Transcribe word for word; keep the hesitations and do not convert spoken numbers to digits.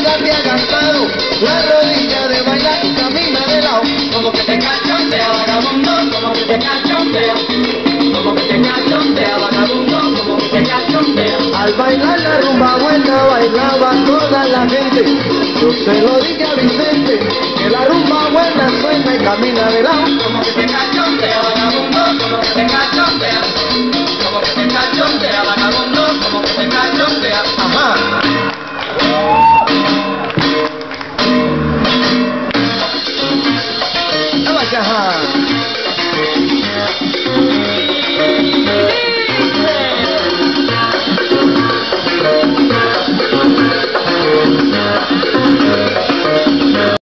nunca te ha cansado la rodilla de bailar y camina de lado. Como que te cachondea, vagabundo, como que te cachondea. Como que te cachondea, vagabundo, como que te cachondea. Al bailar la rumba buena bailaba toda la gente. Yo se lo dije a Vicente, que la rumba buena suena y camina de lado. Como que te cachondea, vagabundo, como que te cachondea. Como que te cachondea, vagabundo, como que te cachondea. Ajá. Ajá.